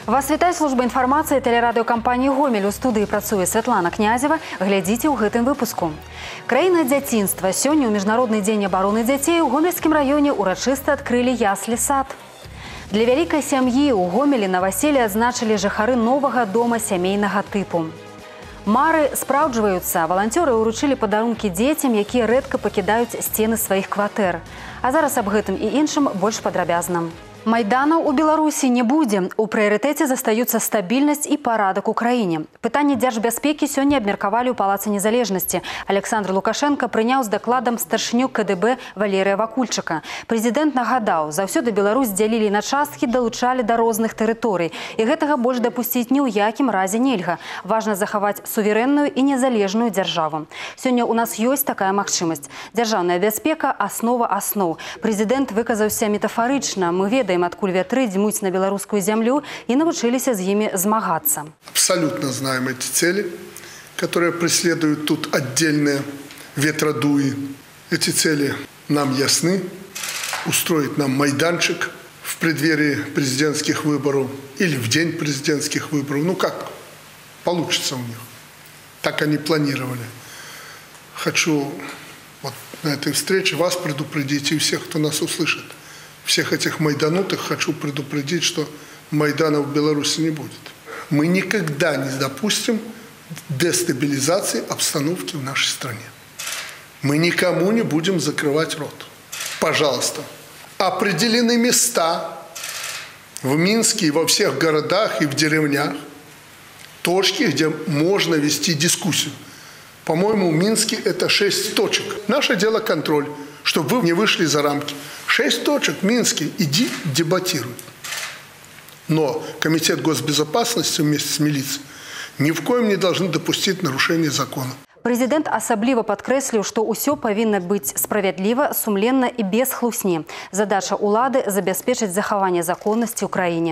Вас вітае служба інфармацыі тэлерадыёкампаніі «Гомель». У студыі працуе Святлана Князева. Глядзіце ў гэтым выпуску. Краіна дзяцінства. Сёння ў Міжнародны дзень абароны дзяцей у Гомельскім раёне урачыста адкрылі яслі-сад. Для вялікай сям'і ў Гомелі наваселле адзначылі жыхары новага дома сямейнага тыпу. Мары спраўджваюцца. Валанцёры ўручылі падарункі дзецям, якія рэдка пакідаюць сцены сваіх кватэр. А зараз аб гэтым і іншым больш падрабязна. Майданаў у Беларусі не будзе. У прыярытэце застаюцца стабільнасць і парадак у краіне. Пытанне дзяржбяспекі сёння абмеркавалі ў Палацы незалежнасці. Александр Лукашенко прыняў з дакладам старшыню КДБ Валерыя Вакульчыка. Прэзідэнт нагадаў, заўсёды Беларусь дзялілі на часткі, далучалі да розных тэрыторый. І гэтага больш дапусціць ні ў якім разе нельга. Важна захаваць суверэнную і незалежную дзяржаву. Сёння ў нас ёсць такая магчымасць. Дзяржаўная бяспека – аснова аснов. Прэзідэнт выказаўся метафарычна. Мы ведаем, откуль ветры дзьмуць на белорусскую землю и научились с ними змагаться. Абсолютно знаем эти цели, которые преследуют тут отдельные ветродуи. Эти цели нам ясны. Устроить нам майданчик в преддверии президентских выборов или в день президентских выборов. Ну как получится у них. Так они планировали. Хочу вот на этой встрече вас предупредить и всех, кто нас услышит. Всех этих майданутых хочу предупредить, что Майдана в Беларуси не будет. Мы никогда не допустим дестабилизации обстановки в нашей стране. Мы никому не будем закрывать рот. Пожалуйста, определены места в Минске и во всех городах и в деревнях, точки, где можно вести дискуссию. По-моему, в Минске это 6 точек. Наше дело контроль, чтобы вы не вышли за рамки. 6 точек в Минске. Иди дебатируй. Но Комитет госбезопасности вместе с милицией ни в коем не должны допустить нарушения закона. Прэзідэнт асабліва падкрэсліў, што ўсё павінна быць справядліва, сумленна і без хлусні. Задача ўлады – забяспечыць захаванне законнасці ў краіне.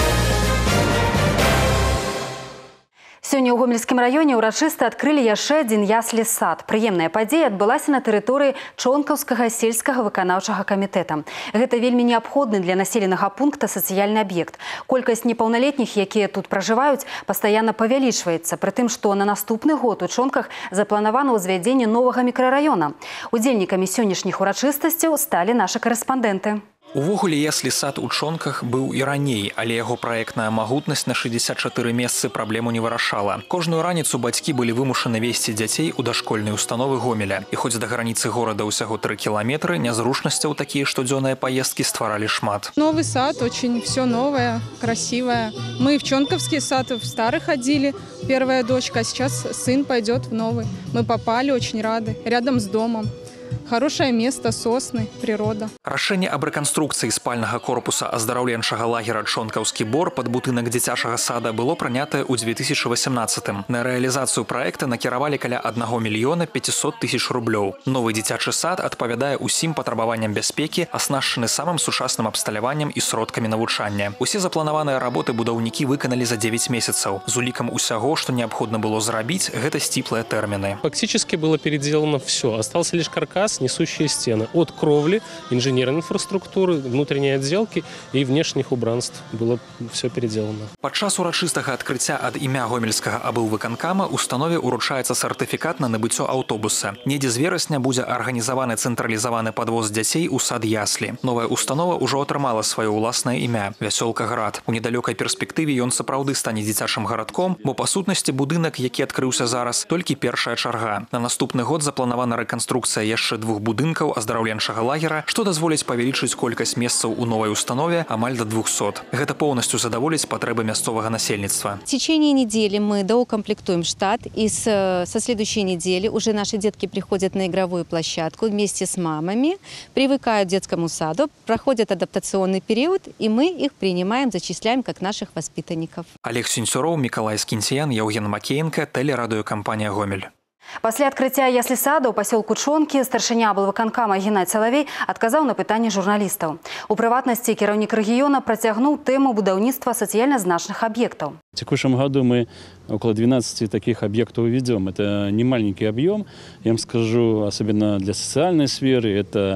Сёння ў Гомельскім раёне ўрачыста адкрылі яшчэ адзін яслі-сад. Прыемная падзея адбылася на тэрыторыі Чонкаўскага сельскага выканаўчага камітэта. Гэта вельмі неабходны для населенага пункта сацыяльны аб'ект. Колькасць непаўналетніх, якія тут пражываюць, пастаянна павялічваецца, пры тым, што на наступны год у Чонках запланавана ўзвядзенне новага мікрараёна. Удзельнікамі сённяшніх урачыстасцяў сталі нашы карэспандэнты. Увогуле яслі-сад у Чонках быў і раней, але яго праектная магутнасць на 64 месцы праблему не вырашала. Кожную раніцу бацькі былі вымушаны весці дзяцей у дашкольныя установы Гомеля. І хоць да граніцы горада ўсяго 3 кіламетры, нязручнасцяў такія штодзённыя поездки стваралі шмат. Новый сад, очень все новое, красивое. Мы в Чонковский сад в старый ходили, первая дочка, а сейчас сын пойдет в новый. Мы попали, очень рады, рядом с домом. Хорошее место, сосны, природа. Рашэнне аб рэканструкцыі спальнага корпуса аздараўленчага лагера Чонкаўскі бор пад будынак дзіцячага сада было прынятае ў 2018-м. На рэалізацыю праекта накіравалі каля 1 мільёна 500 тысяч рублёў. Новы дзіцячы сад адпавядае ўсім патрабаванням бяспекі, аснашчаны самым сучасным абсталяваннем і сродкамі навучання. Усе запланаваныя работы будаўнікі выканалі за 9 месяцаў. З улікам усяго, што неабходна было зрабіць, гэта сціплыя тэрміны. Фактически было переделано все. Остался лишь каркас, несущие стены. От кровли, инженерной инфраструктуры, внутренней отделки и внешних убранств было все переделано. Падчас урачыстага адкрыцця ад імя гомельскага аблвыканкама установе уручаецца сертыфікат на набыццё аўтобуса. Недзе з верасня будзе арганізаваны цэнтралізаваны падвоз дзяцей у сад яслі. Новая установа ўжо атрымала сваё ўласнае імя – Вясёлка-град. У недалёкай перспектыве ён сапраўды стане дзіцячым гарадком, бо па сутнасці будынак, які адкрыўся зараз, толькі першая чарга. На наступны год запланавана рэканструкцыя яшчэ 2 будынкаў аздараўленчага лагера, што дазволіць павялічыць колькасць месцаў у новай установе амаль до 200. Гэта поўнасцю задаволіць патрэбы мясцовага насельніцтва. В течение недели мы доукомплектуем штат, и со следующей недели уже наши детки приходят на игровую площадку вместе с мамами, привыкают к детскому саду, проходят адаптационный период, и мы их принимаем, зачисляем как наших воспитанников. Олег Сенцюроў, Миколай Скінцян, Яўген Макеенко, тэлерадыёкампанія «Гомель». Пасля адкрыцця яслі-сада ў пасёлку Чонкі старшыня аблвыканкама Геннадзь Салавей адказаў на пытанні журналістаў. У прыватнасці кіраўнік рэгіёна працягнуў тэму будаўніцтва сацыяльна значных объектов. В текущем году мы около 12 таких объектов ведем. Это не маленький объем, я вам скажу, особенно для социальной сферы. Это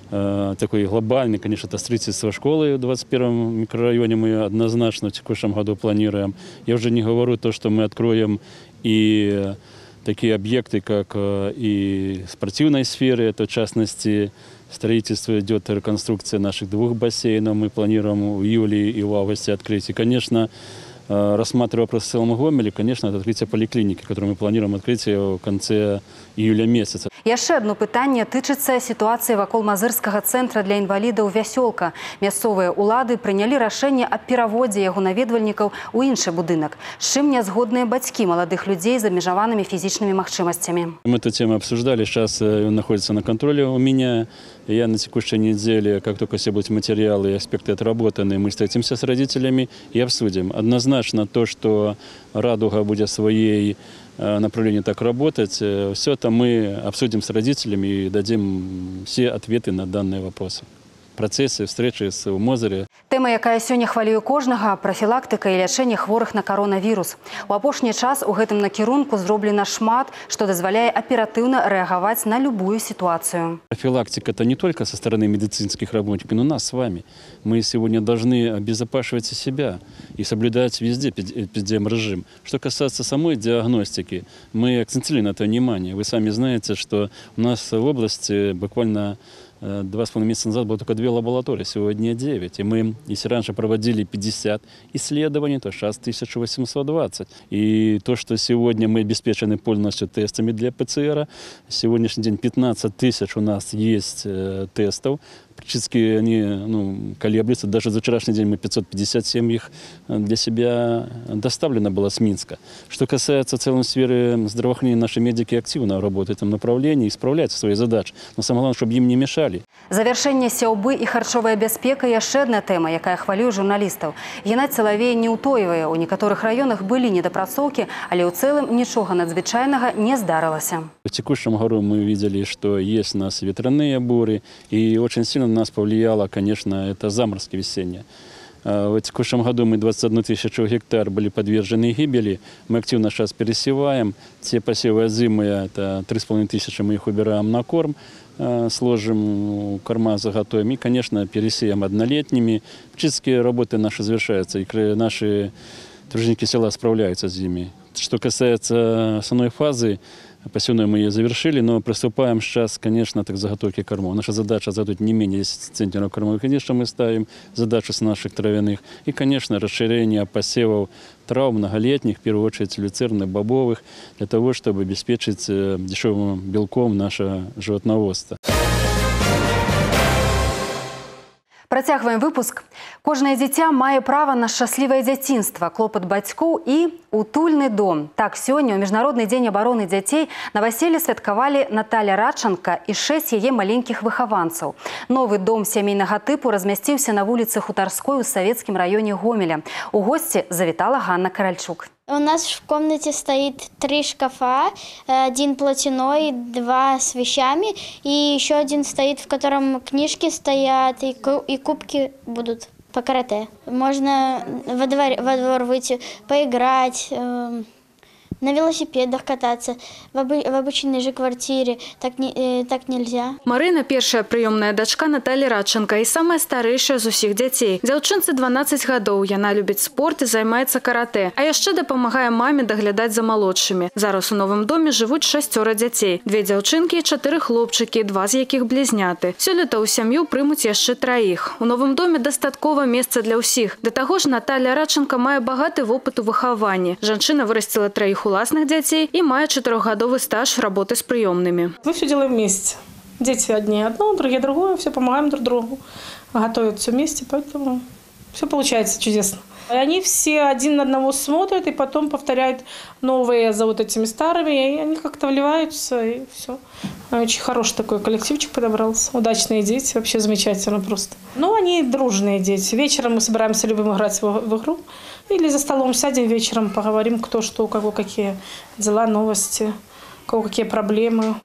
такой глобальный, конечно, это строительство школы в 21-м микрорайоне мы однозначно в текущем году планируем. Я уже не говорю то, что мы откроем и такие объекты, как и спортивной сферы, это в частности строительство идет, реконструкция наших 2 бассейнов, мы планируем в июле и в августе открыть. И, конечно, рассматривая вопрос в целом Гомеле, конечно, это открытие поликлиники, которую мы планируем открыть в конце июля месяца. Яшчэ одно пытанне тычыцца сітуацыі вакол мазырскага цэнтра для інвалідаў «Вясёлка». Мясцовыя ўлады прынялі рашэнне аб пераводзе яго наведвальнікаў у іншы будынак, з чым не згодныя бацькі маладых людзей з абмежаванымі фізічнымі магчымасцямі. Мы эту тему обсуждали, сейчас он находится на контроле у меня. Я на текущей неделе, как только все будут материалы и аспекты отработаны, мы встретимся с родителями и обсудим. Однозначно то, что «Радуга» будет своей направлении так работать, все это мы обсудим с родителями и дадим все ответы на данные вопросы. Процессы, встречи с Мозырем. Тема, якая сёння хвалюе кожнага – профілактыка і лячэнне хворых на коронавірус. У апошні час у гэтым накірунку зроблена шмат, што дазваляе аператыўна рэагаваць на любую ситуацию. Профилактика – это не только со стороны медицинских работников, но нас с вами. Мы сегодня должны обезопасивать себя и соблюдать везде эпидемрежим. Что касается самой диагностики, мы акцентировали на это внимание. Вы сами знаете, что у нас в области буквально 2,5 месяца назад было только 2 лаборатории, сегодня 9. И мы, если раньше проводили 50 исследований, то сейчас 1820. И то, что сегодня мы обеспечены полностью тестами для ПЦР, сегодняшний день 15 тысяч у нас есть тестов. Практически они колеблются. Даже за вчерашний день мы 557 их для себя доставлено было с Минска. Что касается в целом сферы здравоохранения, наши медики активно работают в этом направлении и справляются свои задачи. Но самое главное, чтобы им не мешали. Завяршэнне сяўбы і харчовая бяспека – яшчэ адна тэма, якая хвалюе журналістаў. Геннадзь Салавей не ўтойвае. У некаторых раёнах былі недапрацоўкі, але ў цэлым нічога надзвычайнага не здарылася. В текущем году мы видели, что есть у нас ветряные буры, и очень сильно на нас повлияло, конечно, это заморозки весенние. В текущем году мы 21 тысячу гектар были подвержены гибели. Мы активно сейчас пересеваем. Те посевы озимые, это 3,5 тысячи, мы их убираем на корм, сложим, корма заготовим и, конечно, пересеем однолетними. Практически работы наши завершаются, и наши труженики села справляются с ними. Что касается основной фазы, посевной мы ее завершили, но приступаем сейчас, конечно, к заготовке кормов. Наша задача заготовить не менее 10 центнеров кормовых, конечно, мы ставим задачу с наших травяных. И, конечно, расширение посевов трав многолетних, в первую очередь люцерных, бобовых, для того, чтобы обеспечить дешевым белком наше животноводство. Працягваем выпуск. Кожнае дзіця мае права на шчаслівае дзяцінства, клопат бацькоў і утульны дом. Так, сёння ў Міжнародны дзень абароны дзяцей на вяселле святкавалі Наталя Радчанка і 6 яе маленькіх выхаванцаў. Новы дом сямейнага тыпу размясціўся на вуліцы Хутарской у Савецкім раёне Гомеля. У госці завітала Ганна Каральчук. У нас в комнате стоит 3 шкафа, 1 платяной, 2 с вещами, и еще один стоит, в котором книжки стоят, и кубки будут по карате. Можно во двор выйти, поиграть, на велосипедах кататься, в обычной же квартире. Так нельзя. Марина – першая прыёмная дачка Наталі Радчанка і самая старэйшая з усіх дзяцей. Дзяўчынцы 12 гадоў. Яна любіць спорт і займаецца каратэ. А яшчэ дапамагае маме даглядаць за малодшымі. Зараз у новым доме жывуць 6 дзяцей. 2 дзяўчынкі і 4 хлопчыкі, 2 з якіх блізняты. Сёлета ў сям'ю прымуць яшчэ 3. У новым доме дастаткова месца для ўсіх. Да таго ж Наталя Радчанка мае багаты вопыт у выхаванні. Жанчына вырасціла 3 уласных детей и мая 4-годовый стаж работы с приемными. Мы все делаем вместе. Дети одни одно, другие другое, все помогаем друг другу. Готовят все вместе, поэтому все получается чудесно. И они все один на одного смотрят и потом повторяют новые за вот этими старыми, и они как-то вливаются, и все. Очень хороший такой коллективчик подобрался. Удачные дети, вообще замечательно просто. Ну, они дружные дети. Вечером мы собираемся, любим играть в игру. Или за столом сядем вечером, поговорим, кто что, у кого какие дела, новости, у кого какие проблемы.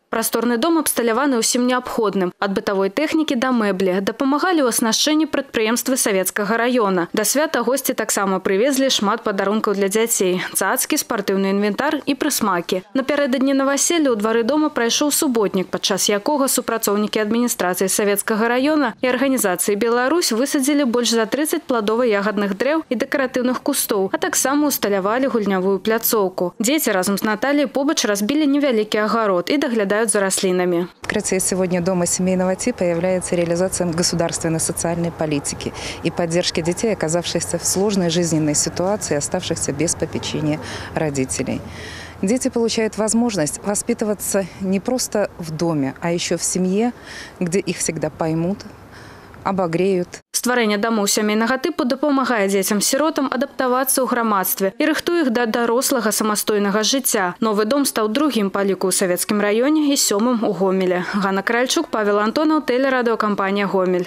Прасторны дом абсталяваны ўсім неабходным. Ад бытавой тэхнікі да мэблі. Дапамагалі ў аснашчэнні прадпрыемствы савецкага раёна. Да свята госці таксама прывезлі шмат падарункаў для дзяцей. Цацкі, спартыўны інвентар і прысмакі. Напярэдадні наваселля ў двары дома прайшоў суботнік, падчас якога супрацоўнікі адміністрацыі савецкага раёна і арганізацыі «Беларусь» высадзілі больш за 30 пладова-ягадных дрэў і дэкаратыўных кустоў, а таксама усталявалі гульнявую пляцоўку. Дзеці разам з Натальяй побач разбілі невялікі агарод і даглядаюць за рослинами. Открытие сегодня дома семейного типа является реализацией государственной социальной политики и поддержки детей, оказавшихся в сложной жизненной ситуации, оставшихся без попечения родителей. Дети получают возможность воспитываться не просто в доме, а еще в семье, где их всегда поймут, обогреют. Стварэнне дамоў сямейнага тыпу дапамагае дзецям-сіротам адаптавацца ў грамадстве і рыхтуе іх да дарослага самастойнага жыцця. Новы дом стаў другім па ліку ў савецкім раёне і 7-м у Гомелі. Ганна Кральчук, Павел Антонаў, тэлерадыёкампанія «Гомель».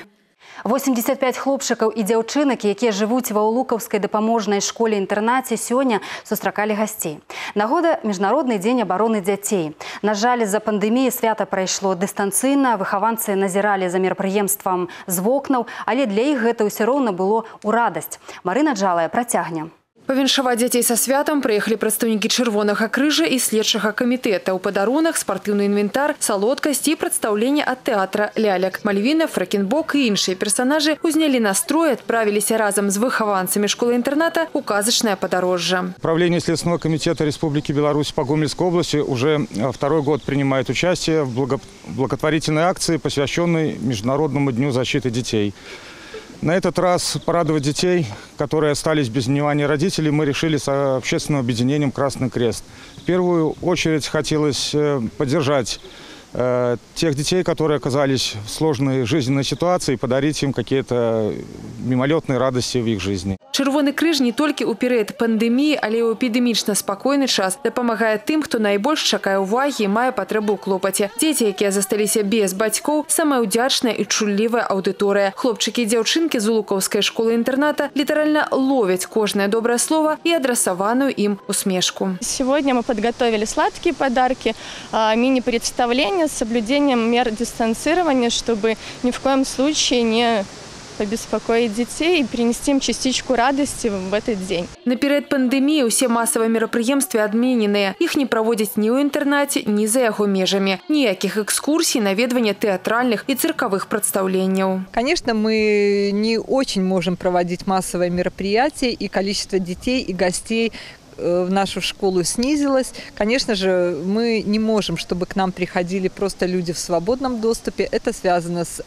85 хлопчыкаў і дзяўчынак, якія жывуць ва Улукаўскай дапаможнай школе-інтэрнаце, сёння сустракалі гасцей. Нагода Міжнародны дзень абароны дзяцей. На жаль, з-за пандэміі свята прайшло дыстанцыйна, выхаванцы назіралі за мерапрыемствам з вокнаў, але для іх гэта ўсё роўна было ў радасць. Марына Джалая працягне. Павіншаваць дзяцей са святам прыехалі прадстаўнікі Чырвонага крыжа і следчага камітэта. У падарунах спартыўны інвентар, салодкасць і прадстаўленне ад тэатра лялек. Мальвіна, Фрэкенбок і іншыя персанажы узнялі настрой, адправіліся разам з выхаванцамі школы-інтэрната ў казачнае падарожжа. Управление Следственного комитета Республики Беларусь по Гомельской области уже второй год принимает участие в благотворительной акции, посвященной Международному дню защиты детей. На этот раз порадовать детей, которые остались без внимания родителей, мы решили с общественным объединением «Красный крест». В первую очередь хотелось поддержать тех детей, которые оказались в сложной жизненной ситуации, и подарить им какие-то мимолетные радости в их жизни. Чырвоны крыж не толькі ў перыяд пандэміі, але і ў эпідэмічна спакойны час дапамагае тым, хто найбольш чакае ўвагі і мае патрэбу ў клопаце. Дзеці, якія засталіся без бацькоў, самая ўдзячная і чуллівая аўдыторыя. Хлопчыкі і дзяўчынкі з Улукаўскай школы-інтэрната літаральна ловяць кожнае добрае слово і адрасаваную ім усмешку. Сегодня мы подготовили сладкие подарки, мини-представление с соблюдением мер дистанцирования, чтобы ни в коем случае не побеспокоить детей и принести им частичку радости в этот день. Наперед пандемии все массовые мероприемства отменены. Их не проводят ни ў интернате, ни за его межами. Никаких экскурсий, наведывания театральных и цирковых представлений. Конечно, мы не очень можем проводить массовые мероприятия, и количество детей и гостей в нашу школу снизилось. Конечно же, мы не можем, чтобы к нам приходили просто люди в свободном доступе. Это связано с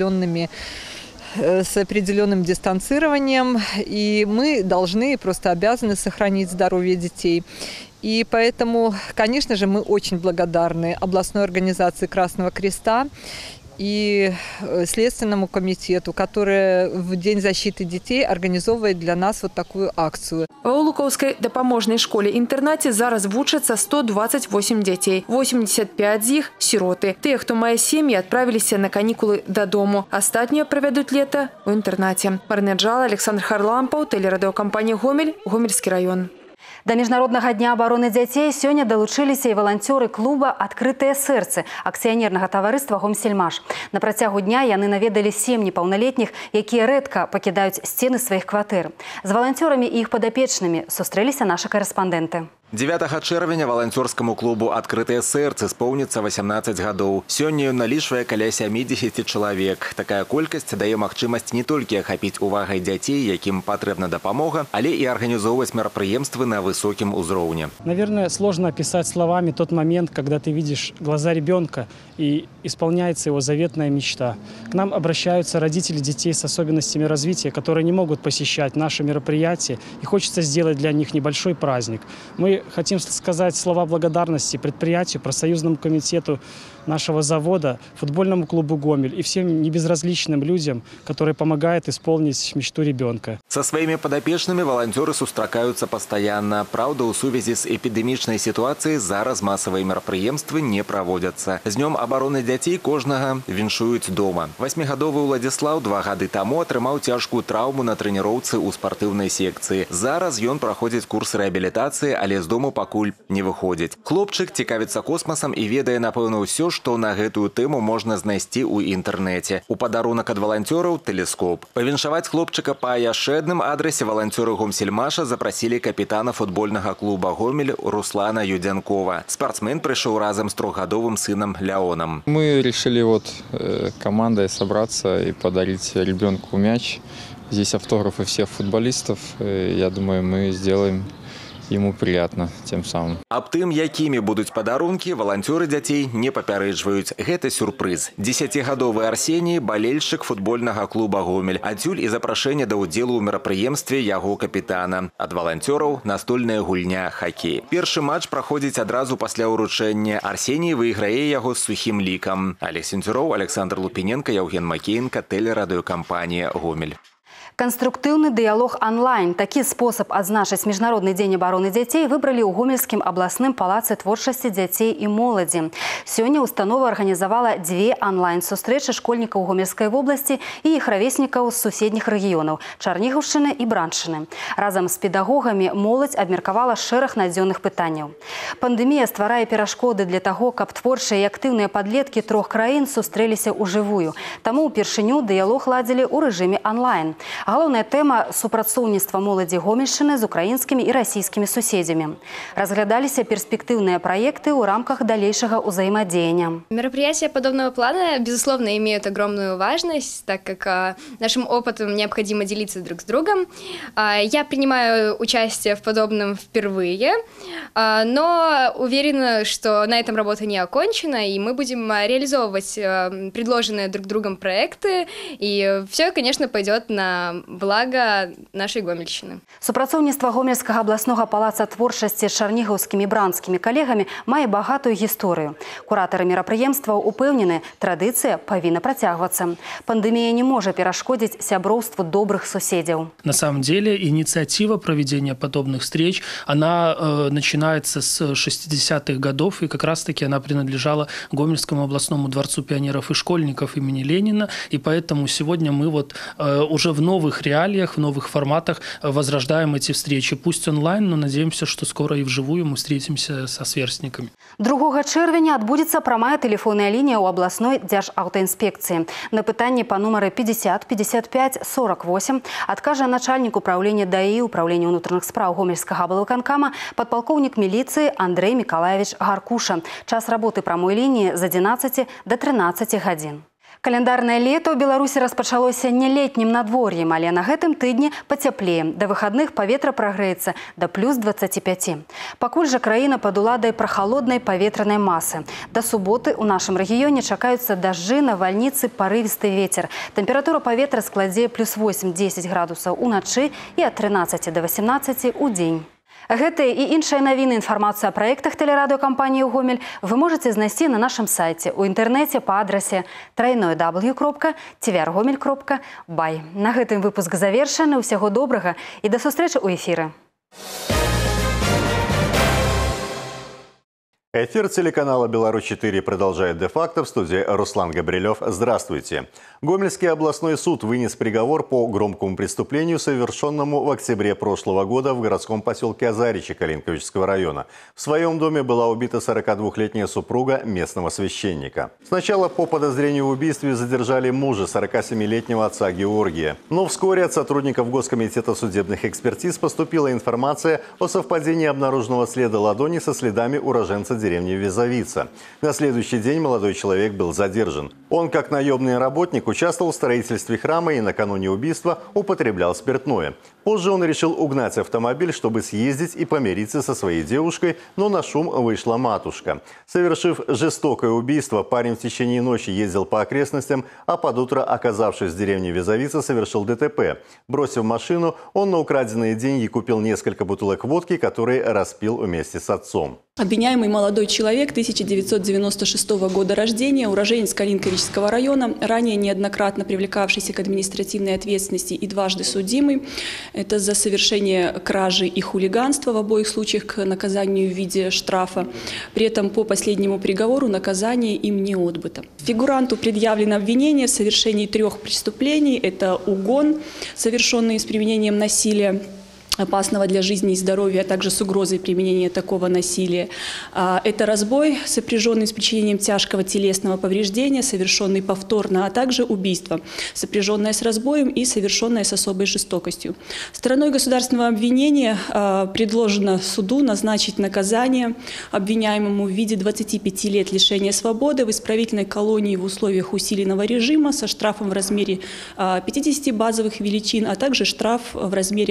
определенным дистанцированием, и мы должны, просто обязаны сохранить здоровье детей. И поэтому, конечно же, мы очень благодарны областной организации Красного Креста и Следственному комитету, который в День защиты детей организовывает для нас вот такую акцию. В Улукаўскай дапаможнай школе-інтэрнаце зараз вучацца 128 дзяцей. 85 з іх – сіроты. Тыя, хто мае сем'і, адправіліся на канікулы дадому. Астатнія правядуць лета ў інтэрнаце. Марына Джала, Александр Харлампаў, тэлерадыёкампанія «Гомель», Гомельскі раён. Да Міжнароднага дня абароны дзяцей сёння далучыліся і валанцёры клуба «Адкрытыя сэрцы» акцыянернага таварыства «Гомсельмаш». На працягу дня яны наведалі сем'і паўналетніх, якія рэдка пакідаюць сцены сваіх кватэр. З валанцёрамі і іх падапечнымі сустрэліся нашы карэспандэнты. 9 чэрвеня валанцёрскаму клубу «Адкрытыя сэрцы» споўніцца 18 гадоў. Сёння ён налічвае каля 70 чалавек. Такая колькасць дае магчымасць не толькі ахапіць увагай дзяцей, якім патрэбна дапамога, але і арганізоўваць мерапрыемствы на высокім узроўні. Наверное, сложно описать словами тот момент, когда ты видишь глаза ребенка и исполняется его заветная мечта. К нам обращаются родители детей с особенностями развития, которые не могут посещать наши мероприятия, и хочется сделать для них небольшой праздник. Мы хотим сказать слова благодарности предприятию, профсоюзному комитету нашего завода, футбольному клубу «Гомель» и всем небезразличным людям, которые помогают исполнить мечту ребенка. Со своими подопечными волонтеры сустракаются постоянно. Правда, у сувязі с эпидемичной ситуацией зараз массовые мероприемства не проводятся. С Днем обороны детей кожнага віншуюць дома. 8-гадовы Владислав 2 гады таму атрымаў цяжкую траўму на тренировце у спортивной секции. Зараз ён проходит курс реабилитации, але з дому пакуль не выходзіць. Хлопчык цікавіцца космасам і ведае, напэўна, ўсё, што на гэтую тэму можна знайсці ў інтэрнэце. У падарунак ад валанцёраў тэлескоп. Павіншаваць хлопчыка па яшчэ адным адрасе валанцёры Гомсельмаша запрасілі капітана футбольнага клуба «Гомель» Руслана Юдзянкова. Спортсмен пришел разом с трехгодовым сыном Леоном. Мы решили командой собраться и подарить ребенку мяч. Здесь автографы всех футболистов. Я думаю, мы сделаем ему приятно тем самым. Аб тым, якімі будуць падарункі, валанцёры дзяцей не папярэджваюць. Гэта сюрпрыз. 10гадовы Арсеній – балельшчык футбольнага клуба «Гомель». Адсюль і запрашэнне да ўдзелу ў мерапрыемстве яго капітана. Ад валанцёраў настольная гульня, хакей. Першы матч праходзіць адразу пасля ўручэння. Арсеній выйграе яго з сухім лікам. Олег Сенцюроў, Александр Лупиненко, Яўген Макеенко, тэлерадыёкампанія «Гомель». Конструктивный диалог онлайн. Такі спосаб адзначыць Міжнародны дзень абароны дзяцей выбралі ў Гомельскім абласным палацы творчасці дзяцей і моладзі. Сёння установа арганізавала 2 онлайн-сустрэчы школьнікаў Гомельскай вобласці і іх равеснікаў з суседніх рэгіёнаў – Чарнігаўшчыны і Браншчыны. Разам з педагогамі моладзь абмеркавала шэраг надзённых пытанняў. Пандэмія стварае перашкоды для таго, каб творчыя і актыўныя падлеткі 3 краін сустрэліся ўжывую. Таму ўпершыню дыялог ладзілі ў рэжыме онлайн. Галоўная тэма – супрацоўніцтва моладзі Гомельшчыны з украінскімі і расійскімі суседзямі. Разглядаліся перспективные проекты в рамках дальнейшего взаимодействия. Мероприятия подобного плана, безусловно, имеют огромную важность, так как нашим опытом необходимо делиться друг с другом. Я принимаю участие в подобном впервые, но уверена, что на этом работа не окончена, и мы будем реализовывать предложенные друг другом проекты, и все, конечно, пойдет на благо нашей Гомельщины. Супрацоўніцтва Гомельскага абласнога палаца творчасці з чарнігаўскімі і бранскімі калегамі мае багатую гісторыю. Куратары мерапрыемстваў упэўнены, традыцыя павінна працягвацца. Пандемія не можа перашкодзіць сяброўству добрых суседзяў. На самом деле инициатива проведения подобных встреч, она начинается с 60-х годов, и как раз-таки она принадлежала Гомельскому областному дворцу пионеров и школьников имени Ленина, и поэтому сегодня мы уже в новых реалиях, в новых форматах возрождаем эти встречи. Пусть онлайн, но надеемся, что скоро и вживую мы встретимся со сверстниками. 2 чэрвеня адбудзецца прамая тэлефонная лінія ў абласной дзяржаўтаінспекцыі. На пытанні па нумары 50 55 48 адкажа начальнік управлення ДАІ Управлення ўнутраных спраў Гомельскага аблвыканкама падпалкоўнік міліцыі Андрей Миколаевич Гаркуша. Час работы прамой лініі з 11 до 13 гадзін. Календарнае лето ў Беларусі распачалося не летнім надвор'ем, але на гэтым тыдні пацяплее. Да выхадных паветра прагрэецца да плюс 25. Пакуль жа краіна пад уладай прахалоднай паветранай масы. Да суботы ў нашым рэгіёне чакаюцца дажджы, навальніцы, парывісты вецер. Тэмпература паветра складзе плюс 8-10 градусаў уначы і ад 13 до 18 у дзень. Гэтыя і іншыя навіны, інфармацыю о праектах тэлерадыёкампаніі «Гомель» вы можете знайсці на нашым сайце ў інтэрнэце па адрасе www.tvrgomel.by. На гэтым выпуск завершаны. Усяго добрага і да сустрэчы ў эфіры. Эфир телеканала «Беларусь-4» продолжает де-факто. В студии Руслан Габрилев. Здравствуйте. Гомельский областной суд вынес приговор по громкому преступлению, совершенному в октябре прошлого года в городском поселке Азаричи Калинковичского района. В своем доме была убита 42-летняя супруга местного священника. Сначала по подозрению в убийстве задержали мужа, 47-летнего отца Георгия. Но вскоре от сотрудников Госкомитета судебных экспертиз поступила информация о совпадении обнаруженного следа ладони со следами уроженца деревни Визовица. На следующий день молодой человек был задержан. Он, как наемный работник, участвовал в строительстве храма и накануне убийства употреблял спиртное. Позже он решил угнать автомобиль, чтобы съездить и помириться со своей девушкой, но на шум вышла матушка. Совершив жестокое убийство, парень в течение ночи ездил по окрестностям, а под утро, оказавшись в деревне Визовица, совершил ДТП. Бросив машину, он на украденные деньги купил несколько бутылок водки, которые распил вместе с отцом. Обвиняемый молодой человек 1996 года рождения, уроженец Калинковичского района, ранее неоднократно привлекавшийся к административной ответственности и дважды судимый. Это за совершение кражи и хулиганства, в обоих случаях к наказанию в виде штрафа. При этом по последнему приговору наказание им не отбыто. Фигуранту предъявлено обвинение в совершении 3 преступлений. Это угон, совершенный с применением насилия, опасного для жизни и здоровья, а также с угрозой применения такого насилия. Это разбой, сопряженный с причинением тяжкого телесного повреждения, совершенный повторно, а также убийство, сопряженное с разбоем и совершенное с особой жестокостью. Стороной государственного обвинения предложено суду назначить наказание обвиняемому в виде 25 лет лишения свободы в исправительной колонии в условиях усиленного режима со штрафом в размере 50 базовых величин, а также штраф в размере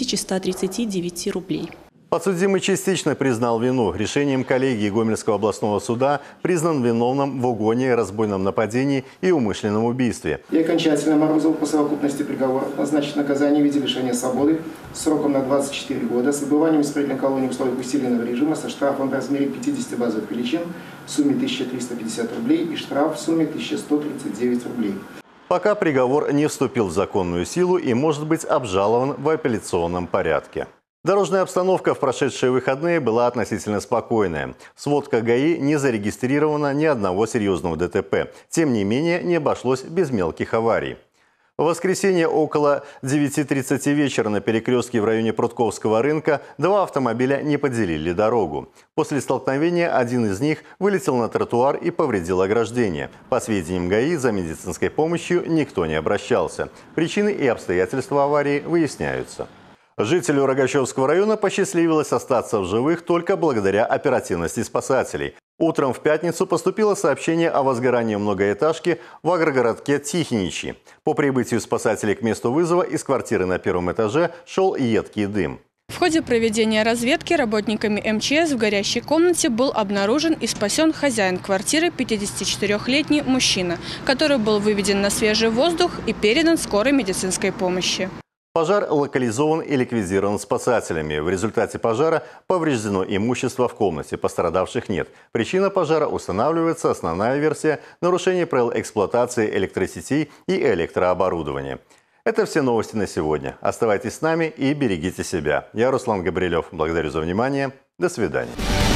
1139 рублей. Подсудимый частично признал вину. Решением коллегии Гомельского областного суда признан виновным в угоне, разбойном нападении и умышленном убийстве. И окончательно Морозову по совокупности приговора назначить наказание в виде лишения свободы сроком на 24 года с выбыванием исправительной колонии в условиях усиленного режима со штрафом в размере 50 базовых величин в сумме 1350 рублей и штраф в сумме 1139 рублей. Пока приговор не вступил в законную силу и может быть обжалован в апелляционном порядке. Дорожная обстановка в прошедшие выходные была относительно спокойная. В сводках ГАИ не зарегистрировано ни одного серьезного ДТП. Тем не менее, не обошлось без мелких аварий. В воскресенье около 9:30 вечера на перекрестке в районе Прудковского рынка два автомобиля не поделили дорогу. После столкновения один из них вылетел на тротуар и повредил ограждение. По сведениям ГАИ, за медицинской помощью никто не обращался. Причины и обстоятельства аварии выясняются. Жителю Рогачевского района посчастливилось остаться в живых только благодаря оперативности спасателей. Утром в пятницу поступило сообщение о возгорании многоэтажки в агрогородке Тихиничи. По прибытию спасателей к месту вызова из квартиры на первом этаже шел едкий дым. В ходе проведения разведки работниками МЧС в горящей комнате был обнаружен и спасен хозяин квартиры, 54-летний мужчина, который был выведен на свежий воздух и передан скорой медицинской помощи. Пожар локализован и ликвидирован спасателями. В результате пожара повреждено имущество в комнате, пострадавших нет. Причина пожара устанавливается, основная версия – нарушение правил эксплуатации электросетей и электрооборудования. Это все новости на сегодня. Оставайтесь с нами и берегите себя. Я Руслан Габрилев. Благодарю за внимание. До свидания.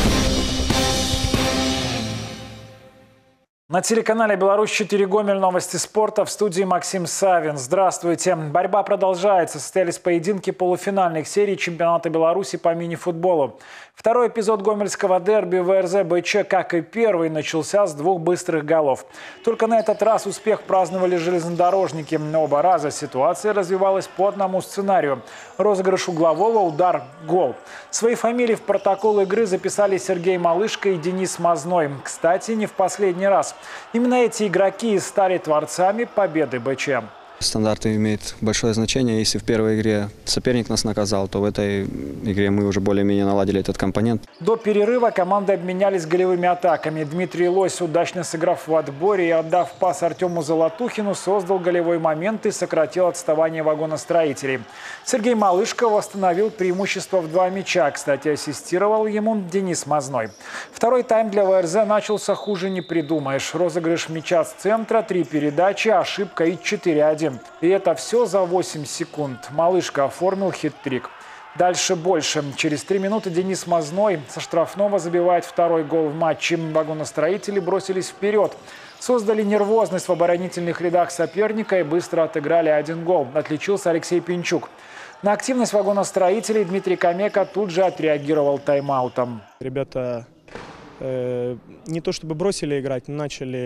На телеканале «Беларусь-4 Гомель» новости спорта, в студии Максим Савин. Здравствуйте. Борьба продолжается. Состоялись поединки полуфинальных серий чемпионата Беларуси по мини-футболу. Второй эпизод гомельского дерби ВРЗ БЧ, как и первый, начался с двух быстрых голов. Только на этот раз успех праздновали железнодорожники. Оба раза ситуация развивалась по одному сценарию. Розыгрыш углового, удар, гол. Свои фамилии в протокол игры записали Сергей Малышко и Денис Мазной. Кстати, не в последний раз. Именно эти игроки и стали творцами победы БЧ. Стандарты имеют большое значение. Если в первой игре соперник нас наказал, то в этой игре мы уже более-менее наладили этот компонент. До перерыва команды обменялись голевыми атаками. Дмитрий Лось, удачно сыграв в отборе и отдав пас Артему Золотухину, создал голевой момент и сократил отставание вагоностроителей. Сергей Малышко восстановил преимущество в 2 мяча. Кстати, ассистировал ему Денис Мазной. Второй тайм для ВРЗ начался хуже не придумаешь. Розыгрыш мяча с центра, 3 передачи, ошибка и 4-1. И это все за 8 секунд. Малышко оформил хит-трик. Дальше больше. Через 3 минуты Денис Мазной со штрафного забивает второй гол в матче. Вагоностроители бросились вперед. Создали нервозность в оборонительных рядах соперника и быстро отыграли 1 гол. Отличился Алексей Пинчук. На активность вагоностроителей Дмитрий Камека тут же отреагировал тайм-аутом. Ребята не то чтобы бросили играть, но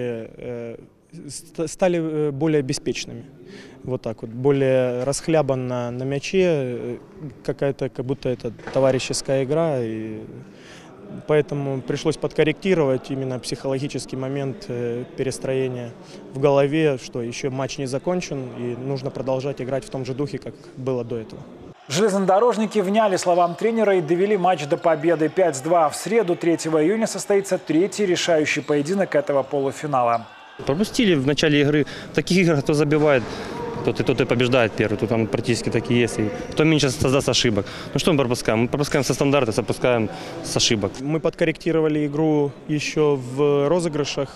стали более беспечными. Вот так вот. Более расхлябанно на мяче, как будто это товарищеская игра. И поэтому пришлось подкорректировать именно психологический момент перестроения в голове, что еще матч не закончен и нужно продолжать играть в том же духе, как было до этого. Железнодорожники вняли словам тренера и довели матч до победы 5-2. В среду, 3 июня, состоится 3-й решающий поединок этого полуфинала. Пропустили в начале игры. В таких играх кто забивает, тот и побеждает первый. Тут там практически так и есть. И кто меньше создаст ошибок. Ну что мы пропускаем? Мы пропускаем со стандарта, пропускаем с ошибок. Мы подкорректировали игру еще в розыгрышах.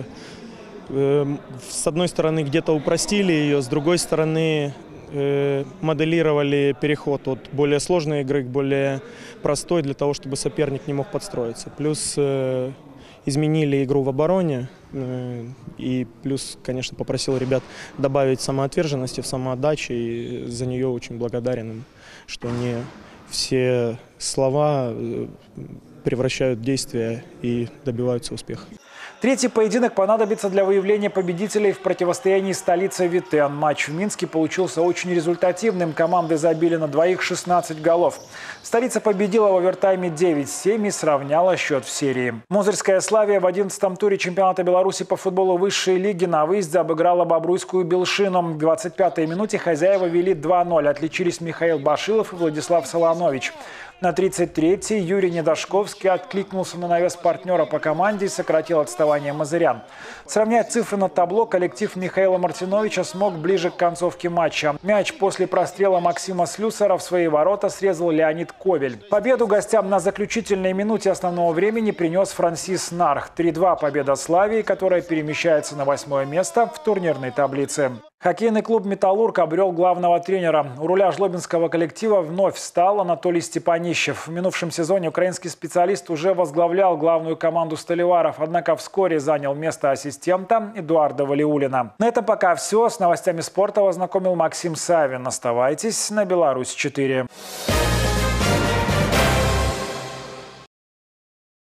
С одной стороны, где-то упростили ее, с другой стороны, моделировали переход от более сложной игры к более простой, для того, чтобы соперник не мог подстроиться. Плюс изменили игру в обороне. И плюс, конечно, попросил ребят добавить самоотверженности в самоотдаче. И за нее очень благодарен им, что они все слова превращают в действия и добиваются успеха. Третий поединок понадобится для выявления победителей в противостоянии столицы Витен. Матч в Минске получился очень результативным. Команды забили на двоих 16 голов. Столица победила в овертайме 9-7 и сравняла счет в серии. Мозырская «Славия» в 11-м туре чемпионата Беларуси по футболу высшей лиги на выезде обыграла Бобруйскую «Белшину». В 25-й минуте хозяева вели 2-0. Отличились Михаил Башилов и Владислав Солонович. На 33-й Юрий Недошковский откликнулся на навес партнера по команде и сократил отставание мозырян. Сравнять цифры на табло коллектив Михаила Мартиновича смог ближе к концовке матча. Мяч после прострела Максима Слюсара в свои ворота срезал Леонид Ковель. Победу гостям на заключительной минуте основного времени принес Франсис Нарх. 3-2 победа Славии, которая перемещается на 8-е место в турнирной таблице. Хоккейный клуб «Металлург» обрел главного тренера. У руля жлобинского коллектива вновь стал Анатолий Степанищев. В минувшем сезоне украинский специалист уже возглавлял главную команду столеваров, однако вскоре занял место ассистента Эдуарда Валиулина. На этом пока все. С новостями спорта вас знакомил Максим Савин. Оставайтесь на Беларусь 4.